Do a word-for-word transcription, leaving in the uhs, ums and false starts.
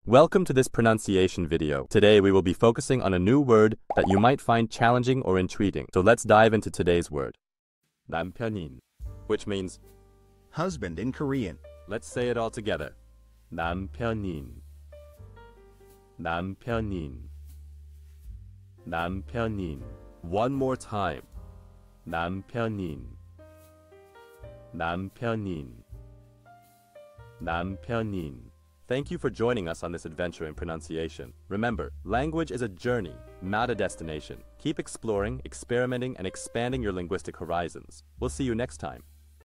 Welcome to this pronunciation video. Today we will be focusing on a new word that you might find challenging or intriguing. So let's dive into today's word. nampyeonin, which means husband in Korean. Let's say it all together. nampyeonin. nampyeonin. nampyeonin. One more time. nampyeonin. nampyeonin. nampyeonin. Thank you for joining us on this adventure in pronunciation. Remember, language is a journey, not a destination. Keep exploring, experimenting, and expanding your linguistic horizons. We'll see you next time.